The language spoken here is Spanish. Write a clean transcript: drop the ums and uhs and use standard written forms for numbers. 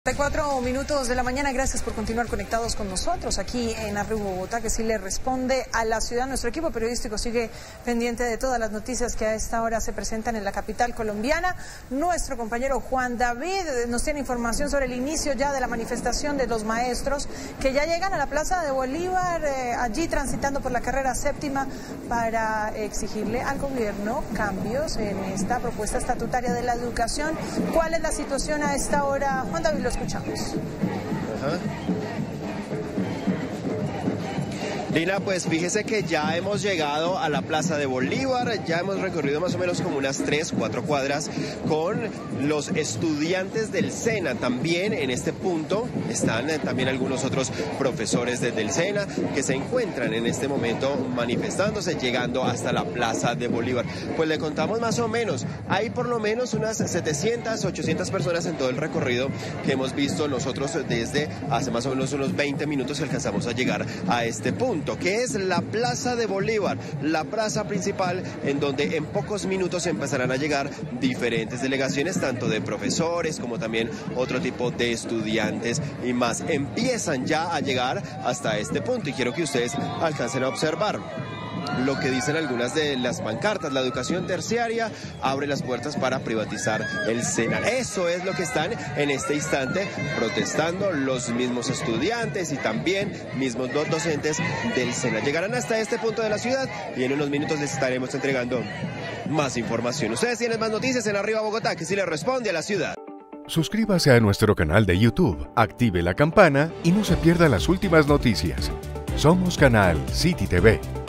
4 minutos de la mañana, gracias por continuar conectados con nosotros aquí en Arriba Bogotá, que sí le responde a la ciudad. Nuestro equipo periodístico sigue pendiente de todas las noticias que a esta hora se presentan en la capital colombiana. Nuestro compañero Juan David nos tiene información sobre el inicio ya de la manifestación de los maestros que ya llegan a la Plaza de Bolívar, allí transitando por la carrera séptima para exigirle al gobierno cambios en esta propuesta estatutaria de la educación. ¿Cuál es la situación a esta hora? Juan David, lo escuchamos. Lina, pues fíjese que ya hemos llegado a la Plaza de Bolívar, ya hemos recorrido más o menos como unas 3-4 cuadras con los estudiantes del SENA. También en este punto están también algunos otros profesores del SENA que se encuentran en este momento manifestándose, llegando hasta la Plaza de Bolívar. Pues le contamos más o menos, hay por lo menos unas 700, 800 personas en todo el recorrido que hemos visto nosotros desde hace más o menos unos 20 minutos que alcanzamos a llegar a este punto, que es la Plaza de Bolívar, la plaza principal en donde en pocos minutos empezarán a llegar diferentes delegaciones, tanto de profesores como también otro tipo de estudiantes y más. Empiezan ya a llegar hasta este punto y quiero que ustedes alcancen a observar lo que dicen algunas de las pancartas. La educación terciaria abre las puertas para privatizar el SENA. Eso es lo que están en este instante protestando los mismos estudiantes y también mismos docentes del SENA. Llegarán hasta este punto de la ciudad y en unos minutos les estaremos entregando más información. Ustedes tienen más noticias en Arriba Bogotá, que sí le responde a la ciudad. Suscríbase a nuestro canal de YouTube, active la campana y no se pierda las últimas noticias. Somos Canal City TV.